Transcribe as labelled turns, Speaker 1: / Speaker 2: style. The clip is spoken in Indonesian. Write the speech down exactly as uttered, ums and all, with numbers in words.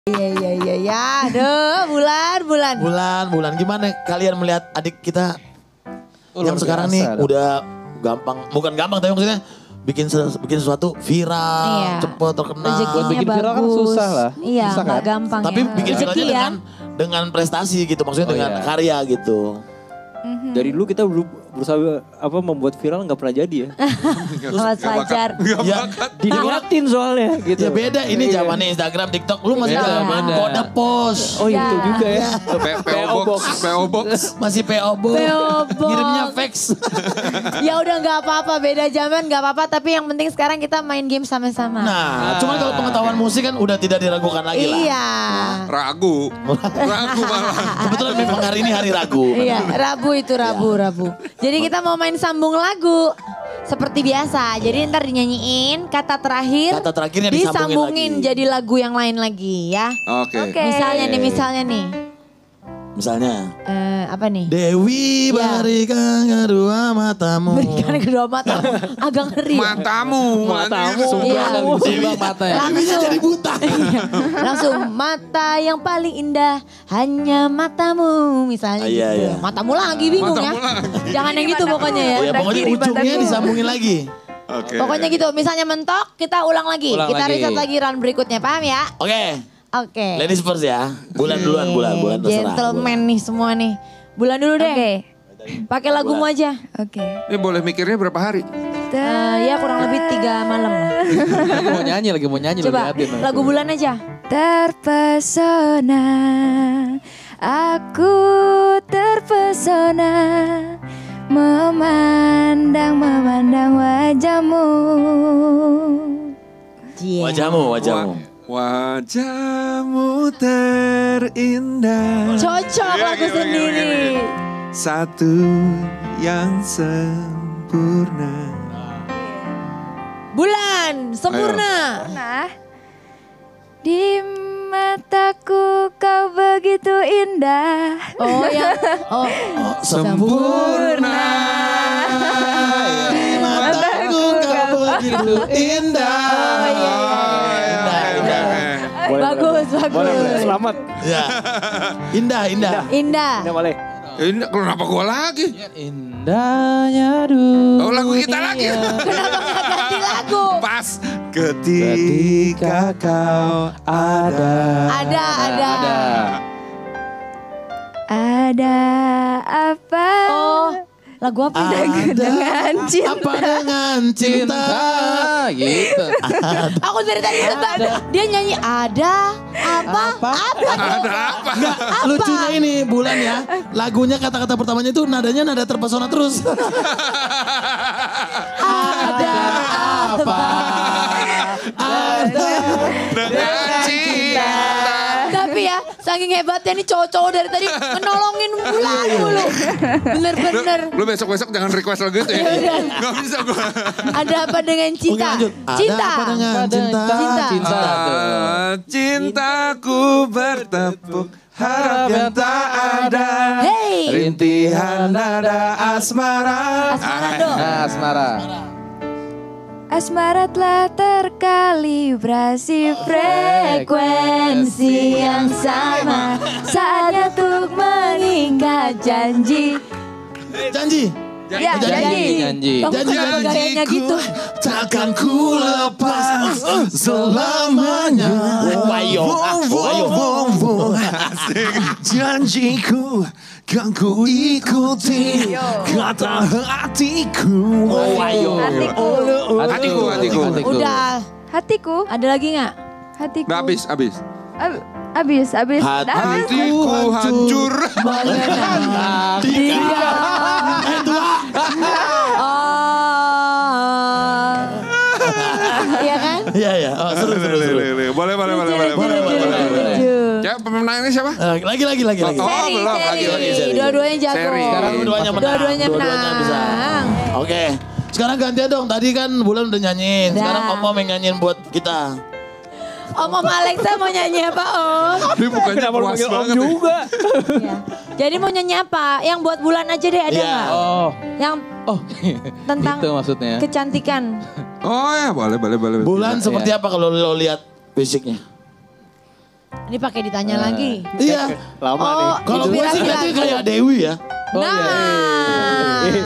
Speaker 1: Iya iya iya ya, aduh bulan bulan.
Speaker 2: Bulan bulan gimana kalian melihat adik kita
Speaker 3: Oh,
Speaker 2: yang sekarang nih
Speaker 3: dong.
Speaker 2: udah gampang, bukan gampang tapi maksudnya bikin ses- bikin sesuatu viral,
Speaker 1: Iya.
Speaker 2: cepet terkenal.
Speaker 1: Rezekinya
Speaker 3: Buat bikin viral kan
Speaker 1: bagus.
Speaker 3: susah lah.
Speaker 1: Iya,
Speaker 3: Susah
Speaker 1: nggak
Speaker 3: kan?
Speaker 1: gampang
Speaker 2: Tapi
Speaker 1: ya.
Speaker 2: bikin
Speaker 1: Rezeki
Speaker 2: viralnya
Speaker 1: ya.
Speaker 2: dengan dengan prestasi gitu, maksudnya
Speaker 3: Oh,
Speaker 2: dengan
Speaker 3: iya.
Speaker 2: karya gitu.
Speaker 3: Dari dulu kita beru- berusaha apa membuat viral nggak pernah jadi ya.
Speaker 1: Mas Fajar.
Speaker 2: Ya,
Speaker 3: Diniatin soalnya gitu.
Speaker 2: ya beda ini
Speaker 3: Iya.
Speaker 2: zamannya Instagram, TikTok, lu masih
Speaker 3: Beda,
Speaker 2: zaman
Speaker 3: beda.
Speaker 2: kode pos.
Speaker 3: Oh
Speaker 1: Ya.
Speaker 3: itu juga ya.
Speaker 4: P O Box, P O Box.
Speaker 2: Masih P O Box.
Speaker 1: P O Box.
Speaker 2: Ngirimnya fax.
Speaker 1: Ya udah nggak apa-apa, beda zaman nggak apa-apa. Tapi yang penting sekarang kita main game sama-sama.
Speaker 2: Nah, cuman kalau pengetahuan musik kan udah tidak diragukan lagi lah.
Speaker 1: Iya.
Speaker 4: Ragu. Ragu malah.
Speaker 2: Kebetulan memang hari ini hari Ragu.
Speaker 1: Iya, Rabu itu Rabu, Rabu. Jadi kita mau main sambung lagu. Seperti biasa, jadi ntar dinyanyiin kata terakhir.
Speaker 2: Kata terakhirnya disambungin
Speaker 1: disambungin
Speaker 2: lagi.
Speaker 1: jadi lagu yang lain lagi ya.
Speaker 4: Oke.
Speaker 1: Misalnya nih, misalnya nih.
Speaker 2: Misalnya,
Speaker 1: Eh, apa nih?
Speaker 2: Dewi
Speaker 1: Ya.
Speaker 2: berikan kedua matamu.
Speaker 1: Berikan kedua mata. Agak ngeri. ya?
Speaker 4: Matamu.
Speaker 3: Matamu.
Speaker 1: Iya.
Speaker 3: Sumbang mata ya.
Speaker 2: Dewinya jadi buta.
Speaker 1: Langsung mata yang paling indah hanya matamu misalnya
Speaker 2: Ah, iya,
Speaker 1: gitu.
Speaker 2: iya.
Speaker 1: Matamu lagi bingung
Speaker 4: Matamu
Speaker 1: ya.
Speaker 4: lagi.
Speaker 1: Jangan yang gitu pokoknya ya.
Speaker 2: Ya pokoknya ujungnya disambungin lagi.
Speaker 4: Oke.
Speaker 1: Pokoknya gitu. Misalnya mentok kita ulang lagi.
Speaker 3: Ulang
Speaker 1: kita
Speaker 3: lagi.
Speaker 1: riset lagi round berikutnya. Paham ya?
Speaker 2: Oke,
Speaker 1: Oke.
Speaker 2: ladies first ya. Bulan duluan, bulan, bulan terserah.
Speaker 1: Gentleman nih semua nih. Bulan dulu deh.
Speaker 5: Oke.
Speaker 1: Pakai lagumu aja.
Speaker 5: Oke.
Speaker 4: Ini boleh mikirnya berapa hari?
Speaker 1: Eh, ya kurang lebih tiga malam lah.
Speaker 3: Lagi mau nyanyi, lagi mau nyanyi.
Speaker 1: Coba
Speaker 3: lu liatin.
Speaker 1: lagu bulan aja.
Speaker 5: Terpesona, aku terpesona memandang memandang wajahmu.
Speaker 1: Cie.
Speaker 2: Wajahmu, wajahmu.
Speaker 4: Wa- Wajahmu terindah.
Speaker 1: Cocok
Speaker 4: Iya,
Speaker 1: lagu
Speaker 4: gini, gini,
Speaker 1: sendiri.
Speaker 4: gini. Satu yang sempurna.
Speaker 1: Bulan sempurna.
Speaker 5: Nah, di mataku kau begitu indah.
Speaker 1: Oh yang oh
Speaker 2: Sempurna. Di mataku kau begitu indah.
Speaker 4: Indah, indah.
Speaker 3: Boleh,
Speaker 1: bagus
Speaker 3: boleh, boleh, boleh.
Speaker 1: bagus.
Speaker 3: Selamat.
Speaker 2: Ya. Indah, indah.
Speaker 1: Indah.
Speaker 3: Ini boleh.
Speaker 4: Ini kenapa gua lagi?
Speaker 3: Indahnya dunia.
Speaker 4: Oh, lagu kita lagi.
Speaker 1: Kenapa nggak ganti lagu?
Speaker 4: Pas ketika kau ada.
Speaker 1: Ada ada.
Speaker 3: Ada.
Speaker 5: Ada apa?
Speaker 1: Oh lagu apa?
Speaker 2: Ada
Speaker 5: Dengan cinta.
Speaker 2: apa dengan cinta?
Speaker 3: Cinta. Gitu.
Speaker 1: Aku dari tadi tebak. Dia nyanyi ada apa? Apa?
Speaker 4: Ada apa?
Speaker 2: Enggak, lucunya ini bulan ya. Lagunya kata-kata pertamanya itu nadanya nada terpesona terus.
Speaker 1: Ada apa?
Speaker 2: Ada.
Speaker 4: Dengan cinta.
Speaker 1: Tapi ya saking hebatnya nih cowok-cowok dari tadi menolongin bulan mulu. Bener-bener.
Speaker 4: Lu besok-besok jangan request lagu itu ya. Gak bisa gua.
Speaker 1: Ada apa dengan
Speaker 2: Oke
Speaker 1: cinta?
Speaker 2: lanjut. Ada
Speaker 1: Cinta.
Speaker 2: apa dengan cinta?
Speaker 1: Cinta.
Speaker 3: Cinta. tuh.
Speaker 4: Ah, cintaku bertepuk harap yang tak ada.
Speaker 1: Hey.
Speaker 4: Rintihan nada asmara.
Speaker 1: Asmara dong.
Speaker 3: Nah, asmara.
Speaker 5: Asmara telah terkalibrasi frekuensi yang sama. Saatnya untuk mengikat janji.
Speaker 2: Janji.
Speaker 5: Ya,
Speaker 2: Janji.
Speaker 5: janji.
Speaker 3: Janji.
Speaker 1: Kamu kenapa gayanya gitu?
Speaker 2: Takkan ku lepas selamanya. Wayo, wayo. Janjiku kan ku ikuti kata hatiku.
Speaker 4: Wayo.
Speaker 5: Hatiku.
Speaker 4: Hatiku, hatiku.
Speaker 1: Udah.
Speaker 5: Hatiku.
Speaker 1: Ada lagi nggak?
Speaker 5: Hatiku.
Speaker 4: Udah habis, habis.
Speaker 5: Ab- Abis, abis.
Speaker 2: Hati-
Speaker 5: Dah habis.
Speaker 4: Hatiku hancur.
Speaker 1: Oh. Iya kan?
Speaker 2: Iya ya, oh, seru seru seru.
Speaker 4: Boleh, boleh, boleh, boleh, boleh, boleh.
Speaker 1: Lucu.
Speaker 4: Ya, pemenangnya siapa?
Speaker 2: Eh, Lagi lagi lagi lagi.
Speaker 4: Oh,
Speaker 1: Seri,
Speaker 4: belum, lagi,
Speaker 1: seri.
Speaker 4: lagi,
Speaker 2: seri.
Speaker 1: Dua-duanya jago.
Speaker 4: Seri.
Speaker 2: Sekarang dua-duanya menang.
Speaker 1: Dua-duanya
Speaker 2: Dua-duanya bisa.
Speaker 1: menang.
Speaker 2: Oke. Sekarang gantian dong. Tadi kan Bulan udah nyanyiin. Sekarang
Speaker 1: Dah.
Speaker 2: Om Om yang nyanyiin buat kita.
Speaker 1: Om Om Alexa mau nyanyi apa Om?
Speaker 4: Dia bukannya
Speaker 3: Kenapa lu
Speaker 4: puas
Speaker 3: panggil Om
Speaker 4: banget. ya.
Speaker 3: juga?
Speaker 1: Iya. Jadi mau nyanyi apa? Yang buat bulan aja deh ada
Speaker 2: Iya.
Speaker 1: nggak?
Speaker 3: Oh.
Speaker 1: Yang
Speaker 3: Oh.
Speaker 1: tentang
Speaker 3: Itu maksudnya.
Speaker 1: kecantikan.
Speaker 4: Oh ya, boleh, boleh, boleh.
Speaker 2: Bulan
Speaker 3: Iya.
Speaker 2: seperti apa kalau lo lihat fisiknya?
Speaker 1: Ini pakai ditanya
Speaker 3: Nah.
Speaker 1: lagi.
Speaker 2: Iya.
Speaker 3: Lama
Speaker 1: Oh,
Speaker 3: nih.
Speaker 2: Kalau gue sih
Speaker 1: Inspirasi
Speaker 2: nanti
Speaker 1: lagu.
Speaker 2: kayak Dewi ya.
Speaker 3: Oh, iya, iya, iya.
Speaker 1: Nah,